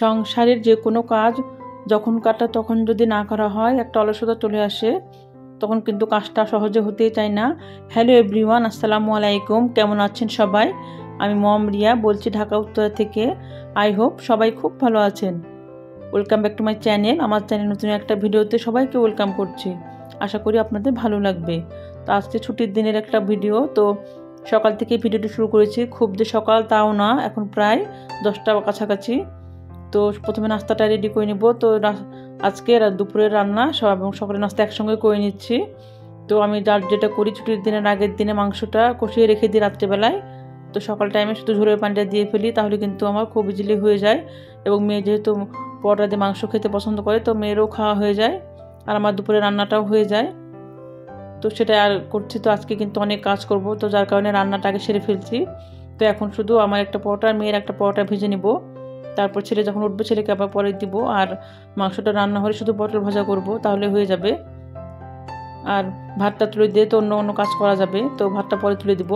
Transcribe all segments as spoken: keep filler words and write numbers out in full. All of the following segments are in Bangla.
সংসারের যে কোনো কাজ যখন কাটা তখন যদি না করা হয় একটা অলসতা চলে আসে, তখন কিন্তু কাজটা সহজে হতেই চায় না। হ্যালো এভরিওয়ান, আসসালামু আলাইকুম। কেমন আছেন সবাই? আমি মম রিয়া বলছি ঢাকা উত্তরা থেকে। আই হোপ সবাই খুব ভালো আছেন। Welcome back to my channel. আমার চ্যানেল নতুন একটা ভিডিওতে সবাইকে ওয়েলকাম করছি। আশা করি আপনাদের ভালো লাগবে। তো আজকে ছুটির দিনের একটা ভিডিও। তো সকাল থেকে ভিডিওটি শুরু করেছি, খুব যে সকাল তাও না, এখন প্রায় দশটা কাছাকাছি। তো প্রথমে নাস্তাটা রেডি করে নিব। তো আজকে দুপুরের রান্না সব এবং সকালের নাস্তা একসঙ্গে করে নিচ্ছি। তো আমি যার যেটা করি, ছুটির দিনের আগের দিনে মাংসটা কষিয়ে রেখে দিই রাত্রেবেলায়। তো সকাল টাইমে শুধু ঝোলের পানিটা দিয়ে ফেলি, তাহলে কিন্তু আমার খুব ইজিলি হয়ে যায়। এবং মেয়ে যেহেতু পরোটা দিয়ে মাংস খেতে পছন্দ করে, তো মেয়েরও খাওয়া হয়ে যায় আর আমার দুপুরে রান্নাটাও হয়ে যায়। তো সেটা আর করছি। তো আজকে কিন্তু অনেক কাজ করব, তো যার কারণে রান্নাটা আগে সেরে ফেলছি। তো এখন শুধু আমার একটা পরোটা আর মেয়ের একটা পরোটা ভেজে নিব। তারপর ছেলে যখন উঠবে ছেলেকে আবার পরে দিব। আর মাংসটা রান্না হলে শুধু পটল ভাজা করব, তাহলে হয়ে যাবে। আর ভাতটা তুলে দিয়ে তো অন্য অন্য কাজ করা যাবে। তো ভাতটা পরে তুলে দিব।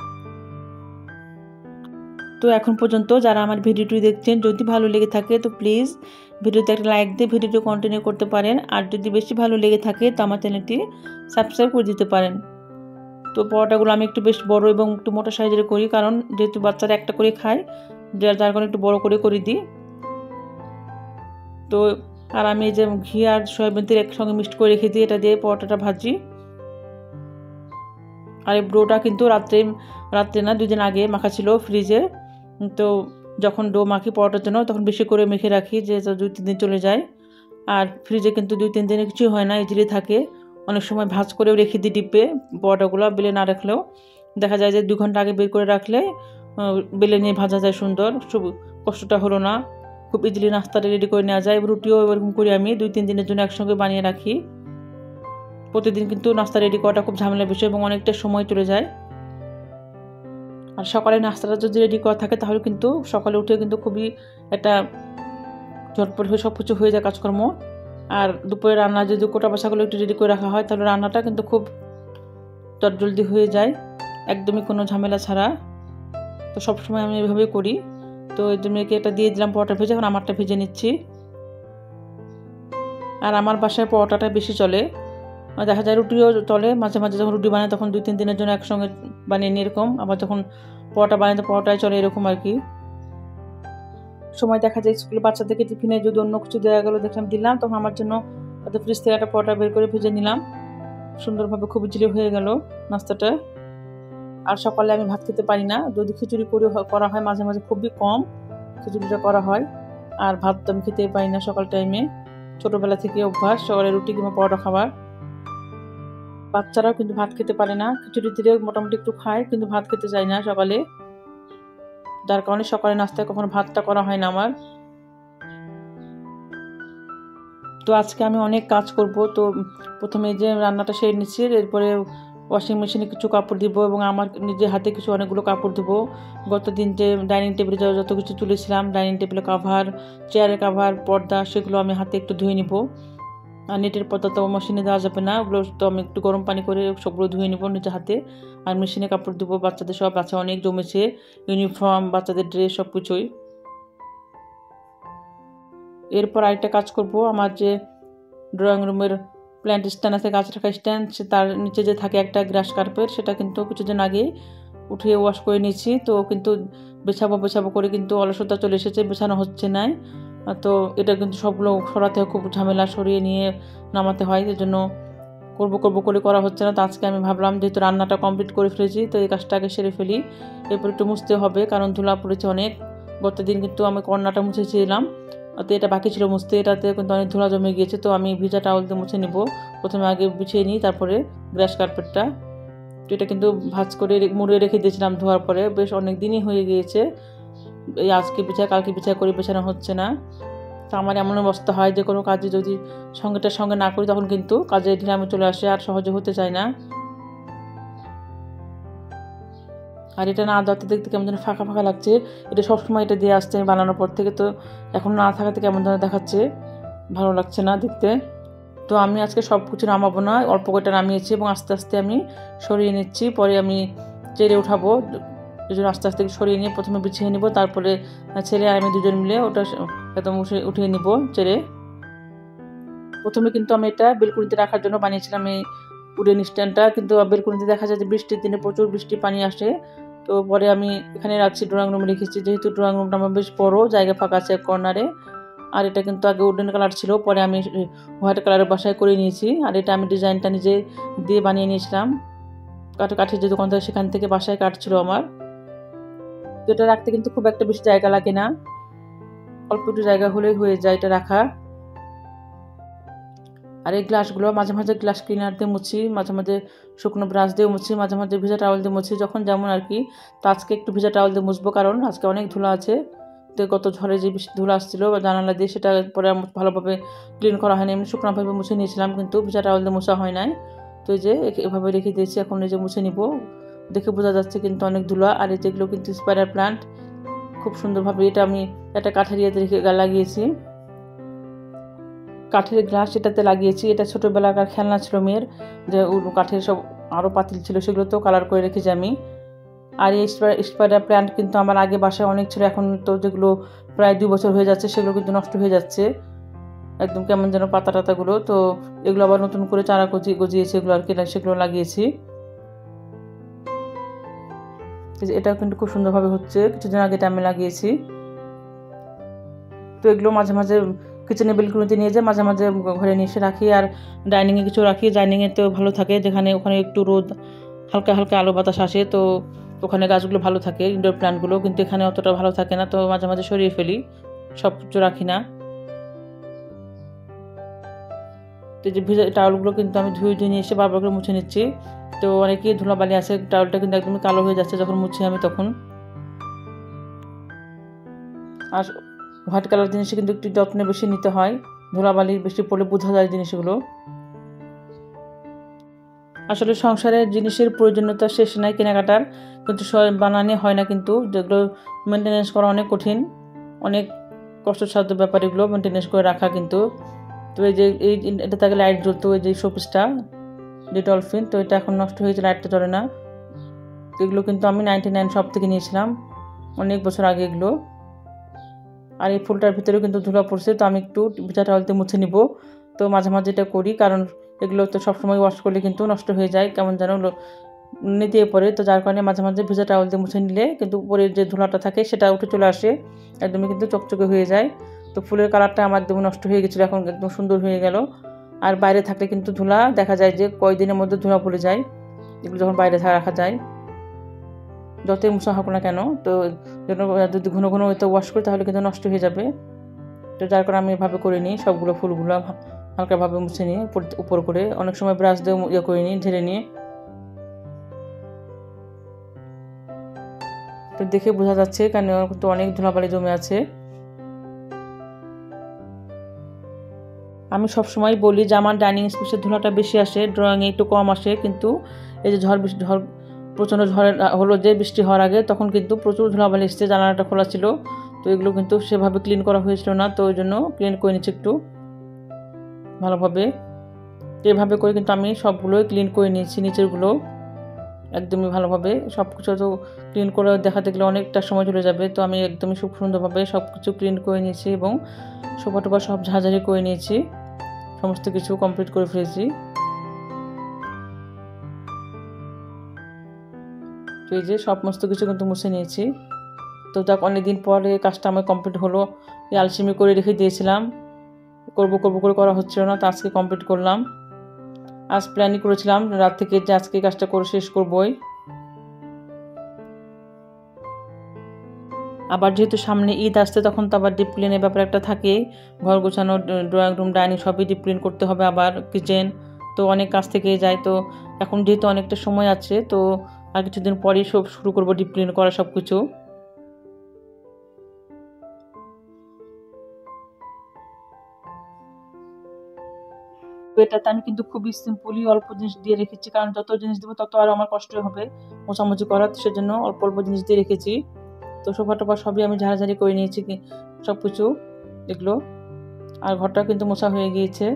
তো এখন পর্যন্ত যারা আমার ভিডিওটি দেখছেন, যদি ভালো লেগে থাকে তো প্লিজ ভিডিওতে একটা লাইক দিয়ে ভিডিওটি কন্টিনিউ করতে পারেন। আর যদি বেশি ভালো লেগে থাকে তো আমার চ্যানেলটি সাবস্ক্রাইব করে দিতে পারেন। তো পরোটাগুলো আমি একটু বেশ বড় এবং একটু মোটা সাইজের করি, কারণ যেহেতু বাচ্চারা একটা করে খায়, যার যার কারণে একটু বড় করে করে দিই। তো আর আমি এই যে ঘি আর সয়াবিন তেল একসঙ্গে মিক্সড করে রেখে দিই, এটা দিয়ে পরোটাটা ভাজি। আর এই ডোটা কিন্তু রাত্রে রাত্রে না দুই দিন আগে মাখা ছিল ফ্রিজে। তো যখন ডো মাখি পরোটার জন্য তখন বেশি করে মেখে রাখি, যে দুই তিন দিন চলে যায়। আর ফ্রিজে কিন্তু দুই তিন দিনে কিছুই হয় না, ইজিলি থাকে। অনেক সময় ভাজ করেও রেখে দিই ডিপে, পরোটাগুলো বেলে না রাখলেও দেখা যায় যে দুই ঘন্টা আগে বের করে রাখলে বেলে নিয়ে ভাজা যায় সুন্দর। খুব কষ্টটা হলো না, খুব ইজিলি নাস্তাটা রেডি করে নেওয়া যায়। রুটিও এরকম করি আমি, দুই তিন দিনের জন্য একসঙ্গে বানিয়ে রাখি। প্রতিদিন কিন্তু নাস্তা রেডি করাটা খুব ঝামেলার বিষয় এবং অনেকটা সময় চলে যায়। আর সকালে নাস্তাটা যদি রেডি করা থাকে তাহলে কিন্তু সকালে উঠে কিন্তু খুবই একটা ঝটপট হয়ে সব কিছু হয়ে যায় কাজকর্ম। আর দুপুরে রান্না যদি কোটা বাসাগুলো একটু রেডি করে রাখা হয় তাহলে রান্নাটা কিন্তু খুব জলদি হয়ে যায়, একদমই কোনো ঝামেলা ছাড়া। তো সবসময় আমি এভাবেই করি। তো এই জন্য এটা দিয়ে দিলাম পরোটা ভেজে, এখন আমারটা ভেজে নিচ্ছি। আর আমার বাসায় পরোটাটা বেশি চলে, দেখা যায় রুটিও চলে মাঝে মাঝে। যখন রুটি বানাই তখন দুই তিন দিনের জন্য একসঙ্গে বানিয়ে নিই এরকম। আবার যখন পরোটা বানাই তো পরোটাই চলে এরকম আর কি। সময় দেখা যায় স্কুলে বাচ্চাদেরকে টিফিনে যদি অন্য কিছু দেওয়া গেলো, দেখলাম দিলাম, তখন আমার জন্য হয়তো ফ্রিজ থেকে একটা পরোটা বের করে ভেজে নিলাম। সুন্দরভাবে খুব ইজিলি হয়ে গেল নাস্তাটা। আর সকালে আমি ভাত খেতে পারি না, যদি খিচুড়ি করে করা হয় মাঝে মাঝে, খুবই কম খিচুড়িটা করা হয়। আর ভাত তো আমি খেতে পারি না সকাল টাইমে, ছোটোবেলা থেকে অভ্যাস সকালে রুটি কিংবা পরোটা খাবার। বাচ্চারাও কিন্তু ভাত খেতে পারে না, খিচুড়ি দিলে মোটামুটি একটু খায় কিন্তু ভাত খেতে চায় না সকালে, যার কারণে সকালে নাস্তায় কখনো ভাতটা করা হয় না আমার। তো আজকে আমি অনেক কাজ করব। তো প্রথমে যে রান্নাটা সেরে নিচ্ছি, এরপরে ওয়াশিং মেশিনে কিছু কাপড় দিব এবং আমার নিজের হাতে কিছু অনেকগুলো কাপড় দেবো। গত দিন যে ডাইনিং টেবিলে যত কিছু তুলেছিলাম, ডাইনিং টেবিলের কাভার, চেয়ারের কাভার, পর্দা, সেগুলো আমি হাতে একটু ধুয়ে নিব। আর নেটের পর্দা তো মেশিনে দেওয়া যাবে না, ওগুলো তো আমি একটু গরম পানি করে সবগুলো ধুয়ে নিব নিজের হাতে। আর মেশিনে কাপড় দেবো, বাচ্চাদের সব বাচ্চা অনেক জমেছে, ইউনিফর্ম, বাচ্চাদের ড্রেস, সব কিছুই। এরপর আরেকটা কাজ করব, আমার যে ড্রয়িং রুমের প্ল্যান্ট স্ট্যান্ড আছে, গাছ রাখা স্ট্যান্ড, তার নিচে যে থাকে একটা গ্রাস কার্পেট, সেটা কিন্তু কিছুদিন আগে উঠিয়ে ওয়াশ করে নিয়েছি। তো কিন্তু বেছাবো বেছাবো করে কিন্তু অলসতা চলে এসেছে, বেছানো হচ্ছে না। তো এটা কিন্তু সবগুলো সরাতে খুব ঝামেলা, সরিয়ে নিয়ে নামাতে হয়, এই জন্য করবো করবো করে করা হচ্ছে না। তো আজকে আমি ভাবলাম যেহেতু রান্নাটা কমপ্লিট করে ফেলেছি, তো এই কাজটা আগে সেরে ফেলি। এরপর একটু মুছতে হবে, কারণ ধুলা পড়েছে অনেক। গত দিন কিন্তু আমি কর্নারটা মুছেছিলাম, তো এটা বাকি ছিল মুছতে, এটাতে কিন্তু অনেক ধুলা জমে গিয়েছে। তো আমি ভিজা টাওয়াল দিয়ে মুছে নিব, প্রথমে আগে বিছিয়ে নিই, তারপরে গ্রাস কার্পেটটা। তো এটা কিন্তু ভাঁজ করে মুড়ে রেখে দিয়েছিলাম ধোয়ার পরে, বেশ অনেক দিনই হয়ে গিয়েছে। এই আজকে বিছায় কালকে বিছায় করে বেছানো হচ্ছে না। তো আমার এমন অবস্থা হয় যে কোনো কাজে যদি সঙ্গেটার সঙ্গে না করি তখন কিন্তু কাজে ঢিলামি চলে আসে, আর সহজে হতে চায় না। আর এটা না দেওয়াতে দেখতে কেমন যেন ফাঁকা ফাঁকা লাগছে। এটা সবসময় এটা দিয়ে আসছে আমি বানানোর পর থেকে, তো এখন না থাকাতে কেমন যেন দেখাচ্ছে, ভালো লাগছে না দেখতে। তো আমি আজকে সব কিছু নামাবো না, অল্প কয়টা নামিয়েছি এবং আস্তে আস্তে আমি সরিয়ে নিচ্ছি, পরে আমি চেড়ে উঠাবো। এই জন্য আস্তে আস্তে সরিয়ে নিয়ে প্রথমে বিছিয়ে নিব, তারপরে ছেলে আর আমি দুজন মিলে ওটা একদম উঠিয়ে নিব চেড়ে। প্রথমে কিন্তু আমি এটা বেলকুনিতে রাখার জন্য বানিয়েছিলাম এই উডেন স্ট্যান্ডটা, কিন্তু বেলকুনিতে দেখা যায় যে বৃষ্টির দিনে প্রচুর বৃষ্টি পানি আসে। তো পরে আমি এখানে রাখছি, ড্রয়িং রুমে রেখেছি, যেহেতু ড্রয়িং রুমটা আমার বেশ বড়, জায়গা ফাঁকা আছে কর্নারে। আর এটা কিন্তু আগে উডেন কালার ছিল, পরে আমি হোয়াইট কালারের বাসায় করে নিয়েছি। আর এটা আমি ডিজাইনটা নিজে দিয়ে বানিয়ে নিয়েছিলাম, কাঠে কাঠের যে দোকান থাকে সেখান থেকে বাসায় কাটছিল আমার। তো এটা রাখতে কিন্তু খুব একটা বেশি জায়গা লাগে না, অল্প একটু জায়গা হলেই হয়ে যায় এটা রাখা। আর এই গ্লাসগুলো মাঝে মাঝে গ্লাস ক্লিনার দিয়ে মুছি, মাঝে মাঝে শুকনো ব্রাশ দিয়ে মুছি, মাঝে মাঝে ভিজা টাওয়াল দিয়ে মুছি, যখন যেমন আর কি। তো আজকে একটু ভিজা টাওয়াল দিয়ে মুছবো, কারণ আজকে অনেক ধুলা আছে। তো গত ঝড়ে যে বেশি ধুলা আসছিলো বা জানালা দিয়ে, সেটা পরে ভালোভাবে ক্লিন করা হয়নি, এমনি শুকনোভাবে মুছে নিয়েছিলাম, কিন্তু ভিজা টাওয়াল দিয়ে মোছা হয় নাই। তো এই যে এভাবে রেখে দিয়েছি, এখন এই যে মুছে নিব। দেখে বোঝা যাচ্ছে কিন্তু অনেক ধুলা। আর এই যেগুলো কিন্তু স্পাইডার প্লান্ট, খুব সুন্দরভাবে এটা আমি একটা কাঠের ইয়েতে রেখে লাগিয়েছি, কাঠের গ্লাস এটাতে লাগিয়েছি। এটা ছোটোবেলাকার খেলনা ছিল মেয়ের, যে কাঠের সব আরও পাতিল ছিল, সেগুলো তো কালার করে রেখেছি আমি। আর এই স্পাইডার প্ল্যান্ট কিন্তু আমার আগে বাসায় অনেক ছিল, এখন তো যেগুলো প্রায় দুই বছর হয়ে যাচ্ছে সেগুলো কিন্তু নষ্ট হয়ে যাচ্ছে, একদম কেমন যেন পাতা টাতাগুলো। তো এগুলো আবার নতুন করে চারা গজিয়ে গজিয়েছে এগুলো আর কি, সেগুলো লাগিয়েছি। এটাও কিন্তু খুব সুন্দরভাবে হচ্ছে, কিছুদিন আগে এটা আমি লাগিয়েছি। তো এগুলো মাঝে মাঝে কিচেনে বেলকুনিতে নিয়ে যায়, মাঝে মাঝে ঘরে নিয়ে এসে রাখি। আর ডাইনিংয়ে কিছু রাখি, ডাইনিংয়েতেও ভালো থাকে, যেখানে ওখানে একটু রোদ, হালকা হালকা আলো বাতাস আসে, তো ওখানে গাছগুলো ভালো থাকে, ইনডোর প্ল্যান্টগুলো। কিন্তু এখানে অতটা ভালো থাকে না, তো মাঝে মাঝে সরিয়ে ফেলি, সব কিছু রাখি না। তো যে ভিজা টাওয়ালগুলো কিন্তু আমি ধুয়ে ধুয়ে নিয়ে এসে বারবার করে মুছে নিচ্ছি। তো অনেকেই ধুলাবালি আছে, টাওয়ালটা কিন্তু একদমই কালো হয়ে যাচ্ছে যখন মুছি আমি তখন। আর হোয়াইট কালার জিনিস কিন্তু একটু যত্ন বেশি নিতে হয়, ধুলাবালি বেশি পড়লে বোঝা যায় জিনিসগুলো। আসলে সংসারের জিনিসের প্রয়োজনীয়তা শেষ নাই কেনাকাটার, কিন্তু বানানো হয় না, কিন্তু যেগুলো মেনটেনেন্স করা অনেক কঠিন, অনেক কষ্টসাধ্য ব্যাপার এগুলো মেনটেনেন্স করে রাখা কিন্তু। তো এই যে এই এটা থেকে লাইট জ্বলতো, এই যে শোপিসটা ডেটলফিন, তো এটা এখন নষ্ট হয়েছে, লাইটটা জ্বলে না। এগুলো কিন্তু আমি নাইনটি নাইন শপ থেকে নিয়েছিলাম অনেক বছর আগে এগুলো। আর এই ফুলটার ভিতরেও কিন্তু ধুলা পড়ছে, তো আমি একটু ভিজা টাওয়ালতে মুছে নিব। তো মাঝে মাঝে এটা করি, কারণ এগুলো তো সবসময় ওয়াশ করলে কিন্তু নষ্ট হয়ে যায়, কেমন যেন দিয়ে পড়ে। তো যার কারণে মাঝে মাঝে ভিজা টাওয়াল দিয়ে মুছে নিলে কিন্তু উপরের যে ধুলাটা থাকে সেটা উঠে চলে আসে, একদমই কিন্তু চকচকে হয়ে যায়। তো ফুলের কালারটা আমার একদম নষ্ট হয়ে গেছিলো, এখন একদম সুন্দর হয়ে গেল। আর বাইরে থাকলে কিন্তু ধুলা দেখা যায় যে কয়েকদিনের মধ্যে ধুলা পড়ে যায়, এগুলো যখন বাইরে রাখা যায়, যতই মুছা হোক না কেন। তো যদি ঘন ঘন হয়তো ওয়াশ করি তাহলে কিন্তু নষ্ট হয়ে যাবে। তো যার কারণে আমি এভাবে করে নিই, সবগুলো ফুলগুলো হালকাভাবে মুছে নিয়ে উপর করে, অনেক সময় ব্রাশ দিয়ে ইয়ে করে নিই, ঢেলে নিয়ে। তো দেখে বোঝা যাচ্ছে কারণ তো অনেক ধুলাবালি জমে আছে। আমি সবসময় বলি যে আমার ডাইনিং স্পেসের ধুলাটা বেশি আসে, ড্রয়িংয়ে একটু কম আসে, কিন্তু এই যে ঝড় বৃষ্টি ঝড় প্রচণ্ড ঝড়ের হলো যে বৃষ্টি হওয়ার আগে, তখন কিন্তু প্রচুর ধুলাবালি এসছে, জানালাটা খোলা ছিল, তো এগুলো কিন্তু সেভাবে ক্লিন করা হয়েছিল না, তো ওই জন্য ক্লিন করে নিচ্ছি একটু ভালোভাবে। এভাবে করে কিন্তু আমি সবগুলোই ক্লিন করে নিয়েছি, নিচেরগুলো একদমই ভালোভাবে। সব কিছু তো ক্লিন করে দেখাতে গেলে অনেকটা সময় চলে যাবে, তো আমি একদমই খুব সুন্দরভাবে সব কিছু ক্লিন করে নিয়েছি এবং সোফা টোফা সব ঝাঁঝাঝাড়ি করে নিয়েছি, সমস্ত কিছু কমপ্লিট করে ফেলেছি। তো এই যে সমস্ত কিছু কিন্তু মুছে নিয়েছি। তো যাক, অনেকদিন পরে কাজটা আমার কমপ্লিট হলো, এই আলসেমি করে রেখে দিয়েছিলাম, করবো করবো করে করা হচ্ছিল না, তো আজকে কমপ্লিট করলাম। আজ প্ল্যানই করেছিলাম রাত থেকে যে আজকে কাজটা করে শেষ করবই। আবার যেহেতু সামনে ঈদ আসছে, তখন তো আবার ডিপ ক্লিনের ব্যাপার একটা থাকেই, ঘর গোছানো, ড্রয়িং রুম, ডাইনিং সবই ডিপ ক্লিন করতে হবে, আবার কিচেন, তো অনেক কাজ থেকে যায়। তো এখন যেহেতু অনেকটা সময় আছে, তো আর কিছুদিন পরেই সব শুরু করবো ডিপ ক্লিন করা সব কিছু। এটাতে আমি কিন্তু খুবই সিম্পলি অল্প জিনিস দিয়ে রেখেছি, কারণ যত জিনিস দেবো তত আর আমার কষ্ট হবে মোছামুছি করার, সেজন্য অল্প অল্প জিনিস দিয়ে রেখেছি। তো সোফা টোফা সবই আমি ঝাড়াঝাড়ি করে নিয়েছি সব কিছু এগুলো। আর ঘরটা কিন্তু মোছা হয়ে গিয়েছে।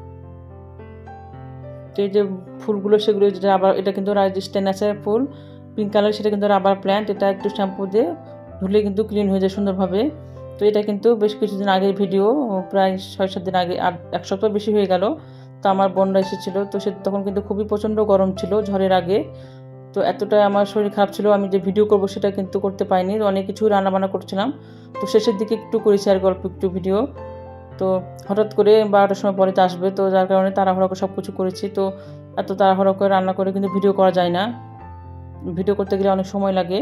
তো এই যে ফুলগুলো, সেগুলো যেটা আবার এটা কিন্তু রাজস্থান আছে ফুল, পিঙ্ক কালার, সেটা কিন্তু রাবার প্ল্যান্ট। এটা একটু শ্যাম্পু দিয়ে ধুলে কিন্তু ক্লিন হয়ে যায় সুন্দরভাবে। তো এটা কিন্তু বেশ কিছুদিন আগের ভিডিও, প্রায় ছয় সাত দিন আগে, আর এক সপ্তাহ বেশি হয়ে গেল। তো আমার বোনরা এসেছিলো, তো সে তখন কিন্তু খুবই প্রচণ্ড গরম ছিল ঝড়ের আগে। তো এতটাই আমার শরীর খারাপ ছিল, আমি যে ভিডিও করব সেটা কিন্তু করতে পারিনি। অনেক কিছু রান্নাবান্না করছিলাম, তো শেষের দিকে একটু করেছি আর গল্প একটু ভিডিও। তো হঠাৎ করে বারোটার সময় পরে আসবে, তো যার কারণে তাড়াহুড়ো করে সব কিছু করেছি। তো এত তাড়াহুড়ো করে রান্না করে কিন্তু ভিডিও করা যায় না, ভিডিও করতে গেলে অনেক সময় লাগে।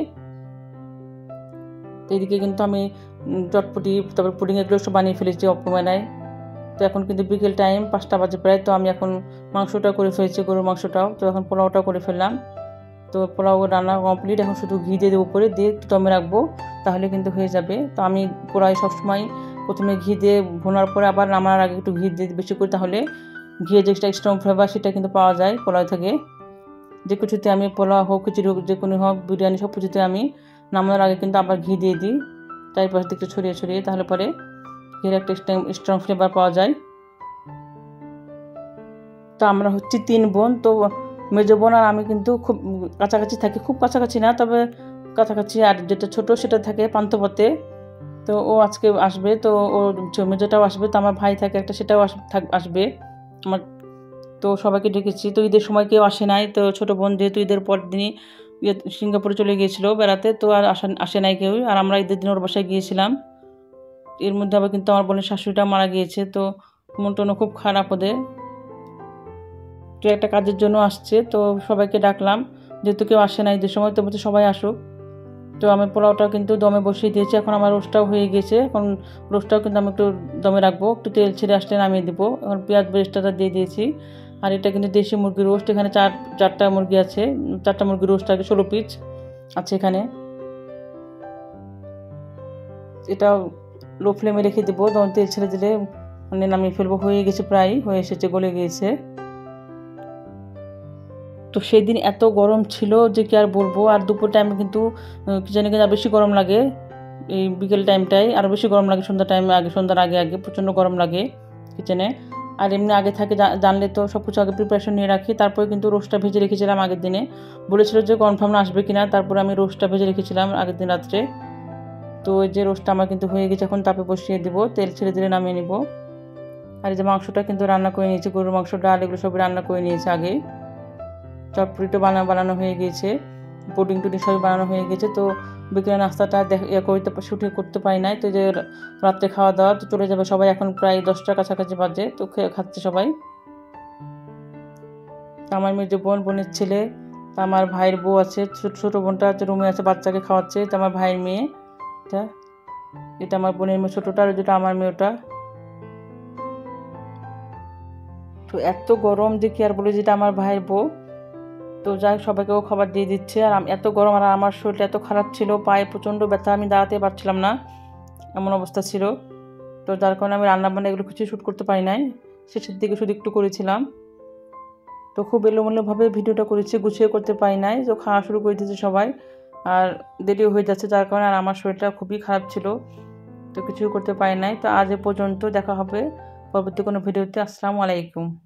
তো এইদিকে কিন্তু আমি চটপটি, তারপর পুডিং এগুলো সব বানিয়ে ফেলেছি অপমানায়। তো এখন কিন্তু বিকেল টাইম, পাঁচটা বাজে প্রায়। তো আমি এখন মাংসটাও করে ফেলেছি, গরুর মাংসটাও। তো এখন পোলাওটাও করে ফেললাম। তো পোলাও রান্না কমপ্লিট, এখন শুধু ঘি দিয়ে দেবো উপরে, দিয়ে একটু দমে রাখবো, তাহলে কিন্তু হয়ে যাবে। তো আমি পোলাও সবসময় প্রথমে ঘি দিয়ে ভোনার পরে আবার নামানোর আগে একটু ঘি দিয়ে বেশি করে, তাহলে ঘিয়ে যে একটা স্ট্রং ফ্লেভার সেটা কিন্তু পাওয়া যায় পোলাও থেকে। যে কিছুতে আমি পোলাও হোক, খিচুড়ি হোক, যে কোনো হোক, বিরিয়ানি, সব কিছুতে আমি নামানোর আগে কিন্তু আবার ঘি দিয়ে দিই, চারিপাশ দিকে ছড়িয়ে ছড়িয়ে, তাহলে পরে ঘির একটা স্ট্রং ফ্লেভার পাওয়া যায়। তো আমরা হচ্ছি তিন বোন। তো মেজো বোন আর আমি কিন্তু খুব কাছাকাছি থাকি, খুব কাছাকাছি না, তবে কাছাকাছি। আর যেটা ছোট সেটা থাকে পান্থপথে। তো ও আজকে আসবে, তো ও মেজোটাও আসবে। তো আমার ভাই থাকে একটা, সেটাও আসবে আমার। তো সবাইকে ডেকেছি। তো ঈদের সময় কেউ আসে নাই। তো ছোটো বোন যেহেতু ঈদের পর দিনই ইয়ে সিঙ্গাপুরে চলে গিয়েছিলো বেড়াতে, তো আর আসা আসে নাই কেউ। আর আমরা ঈদের দিন ওর বাসায় গিয়েছিলাম। এর মধ্যে আবার কিন্তু আমার বোনের শাশুড়িটা মারা গিয়েছে। তো মন টনও খুব খারাপ ওদের। তো একটা কাজের জন্য আসছে, তো সবাইকে ডাকলাম, যেহেতু কেউ আসে না ঈদের সময়, তো বলছে সবাই আসুক। তো আমি পোলাওটা কিন্তু দমে বসিয়ে দিয়েছি। এখন আমার রোস্টটাও হয়ে গিয়েছে। এখন রোস্টটাও কিন্তু আমি একটু দমে রাখবো, একটু তেল ছেড়ে আসলে নামিয়ে দেবো। এখন পেঁয়াজ বেরেস্তাটা দিয়ে দিয়েছি। আর এটা কিন্তু দেশি মুরগির রোস্ট। এখানে চার চারটা মুরগি আছে, চারটা মুরগির রোস্ট আগে ষোলো পিস আছে এখানে। এটা লো ফ্লেমে রেখে দেবো, তখন তেল ছেড়ে দিলে মানে নামিয়ে ফেলবো। হয়ে গেছে, প্রায় হয়ে এসেছে, গলে গিয়েছে। তো সেই দিন এত গরম ছিল যে কি আর বলবো। আর দুপুর টাইমে কিন্তু কিচেনে কিন্তু বেশি গরম লাগে, এই বিকেল টাইমটাই আরও বেশি গরম লাগে, সন্ধ্যা টাইমে আগে, সন্ধ্যার আগে আগে প্রচণ্ড গরম লাগে কিচেনে। আর এমনি আগে থাকে জানলে তো সব কিছু আগে প্রিপারেশন নিয়ে রাখি। তারপরে কিন্তু রোস্টটা ভেজে রেখেছিলাম আগের দিনে, বলেছিল যে কনফার্ম না আসবে কিনা। তারপরে আমি রোস্টটা ভেজে রেখেছিলাম আগের দিন রাত্রে। তো এই যে রোস্টটা আমার কিন্তু হয়ে গেছে, এখন তাপে বসিয়ে দিব, তেল ছেড়ে দিলে নামিয়ে নিব। আর এই যে মাংসটা কিন্তু রান্না করে নিয়েছি, গরুর মাংস, ডাল, এগুলো সব রান্না করে নিয়েছি আগে। চটপটিটা বানানো বানানো হয়ে গিয়েছে, পুডিং টুডিং সবই বানানো হয়ে গেছে। তো বিকেলে নাস্তাটা ইয়ে করতে শুটিং করতে পারি নাই। তো যে রাত্রে খাওয়া দাওয়া তো চলে যাবে সবাই, এখন প্রায় দশটার কাছাকাছি বাজে। তো খাচ্ছে সবাই। আমার মেজো বোন, বোনের ছেলে, আমার ভাইয়ের বউ আছে, ছোট ছোটো বোনটা রুমে আছে, বাচ্চাকে খাওয়াচ্ছে। এটা আমার ভাইয়ের মেয়ে, এটা এটা আমার বোনের মেয়ে ছোটোটা, আর যেটা আমার মেয়ে ওটা। তো এত গরম যে কি আর বলে, যেটা আমার ভাইয়ের বউ। তো যাই সবাইকেও খাবার দিয়ে দিচ্ছে। আর এত গরম, আর আমার শরীরটা এত খারাপ ছিল, পায়ে প্রচণ্ড ব্যথা, আমি দাঁড়াতে পারছিলাম না, এমন অবস্থা ছিল। তো যার কারণে আমি রান্নাবান্না এগুলো কিছু শ্যুট করতে পারি নাই, শেষের দিকে শুধু একটু করেছিলাম। তো খুব এলোমেলোভাবে ভিডিওটা করেছি, গুছিয়ে করতে পারি নাই। তো খাওয়া শুরু করে দিয়েছে সবাই, আর দেরিও হয়ে যাচ্ছে, যার কারণে। আর আমার শরীরটা খুবই খারাপ ছিল, তো কিছু করতে পারি নাই। তো আজ এ পর্যন্ত, দেখা হবে পরবর্তী কোনো ভিডিওতে। আসসালামু আলাইকুম।